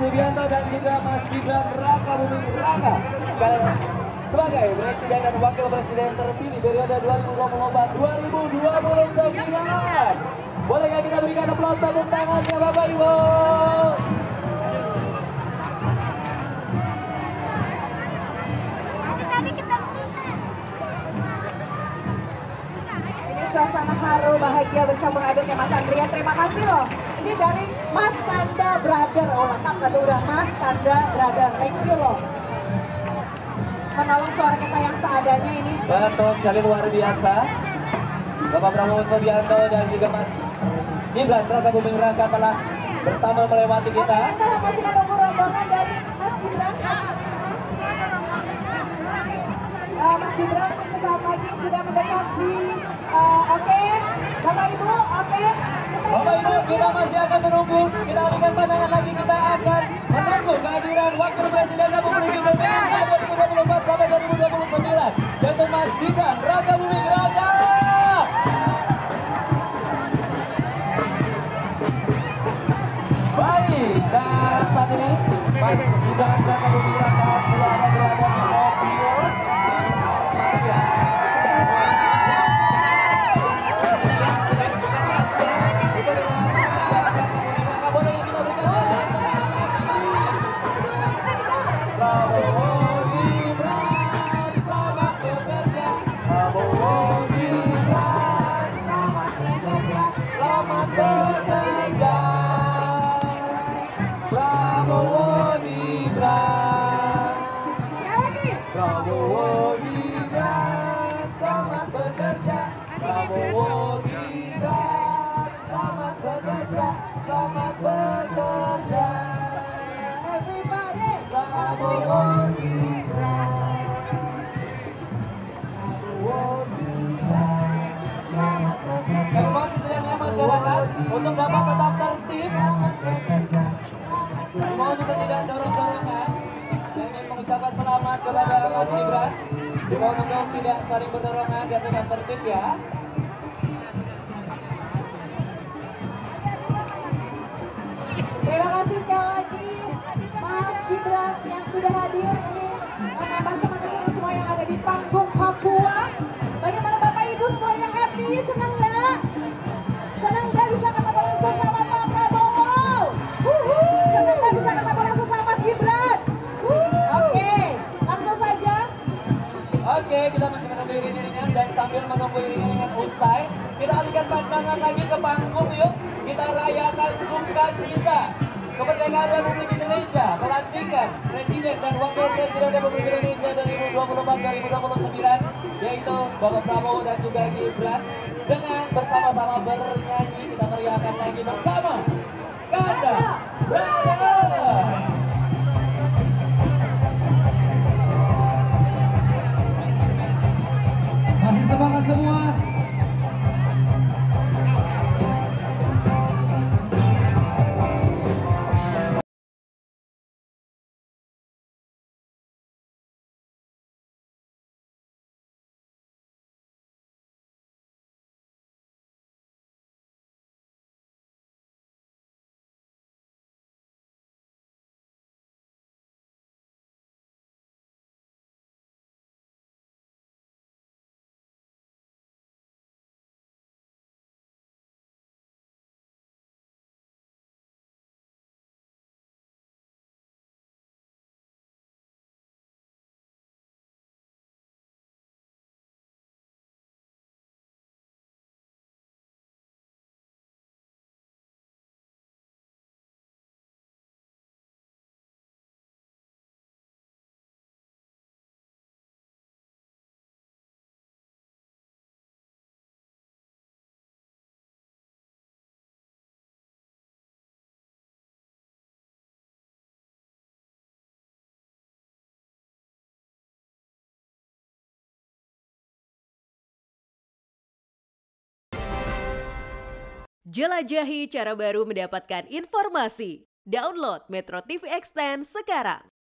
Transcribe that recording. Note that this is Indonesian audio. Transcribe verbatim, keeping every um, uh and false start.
Subianto dan juga Mas Gibran Raka Buming Raka sekalian sebagai Presiden dan Wakil Presiden terpilih periode dua ribu dua puluh empat dua ribu dua puluh sembilan. Bolehkah kita berikan aplaus tepuk tangannya Bapak Ibu? Ini suasana haru bahagia bercampur aduknya Mas Andrian. Terima kasih loh. Ini dari Mas Kanda Brother. Oh lengkap kan tuh udah Mas Kanda Brother. Thank you loh. Menolong suara kita yang seadanya ini. Betul sekali, luar biasa. Bapak Prabowo Subianto dan juga Mas Gibran Raka Buming Raka telah bersama melewati kita. Oke, kita masih menunggu rombongan dari Mas Gibran. Uh, Mas Gibran sesaat lagi sudah mendekat di uh, oke, okay. Bapak Ibu, oke. Okay. Bapak Ibu, kita masih akan menunggu. Kita alihkan pandangan lagi, kita akan menunggu kehadiran Wakil Presiden Republik Indonesia dua ribu dua puluh empat sampai dua ribu dua puluh sembilan, yaitu Mas Gibran Raka Buming Raka. Baik, dan saat ini Mas Gibran Raka Buming Raka sudah ada berada di audio. Prabowo Gibran, selamat bekerja. Prabowo Gibran, selamat bekerja, selamat bekerja. Everybody, Prabowo Gibran, Prabowo Gibran, selamat bekerja. Kami mohon kesediaannya masyarakat untuk dapat tetap tertib. Mohon untuk tidak dorong-dorongan. Mengucapkan selamat kepada Mas Gibran. Dimohon untuk tidak saling berdorongan dan tetap tertib ya. terima kasih sekali lagi Mas Gibran yang sudah hadir ini menambah semangat kita semua yang ada di panggung Papua. Bagaimana Bapak Ibu semuanya happy? Senang nggak? Senang nggak bisa ketemu langsung sama Pak Prabowo? Senang nggak bisa ketemu langsung sama Mas Gibran? Oke, langsung saja. Oke, kita masih menunggu iring-iringan dan sambil menunggu iring-iringan usai, kita alihkan pandangan lagi ke panggung yuk. Kita rayakan sukacita kemerdekaan Republik Indonesia, pelantikan Presiden dan Wakil Presiden Republik Indonesia dua ribu dua puluh empat dua ribu dua puluh sembilan, yaitu Bapak Prabowo dan juga Gibran. Dengan bersama-sama bernyanyi, kita meriahkan lagi bersama Kanda Brothers. Masih semangat semua. Jelajahi cara baru mendapatkan informasi. Download Metro T V Extend sekarang.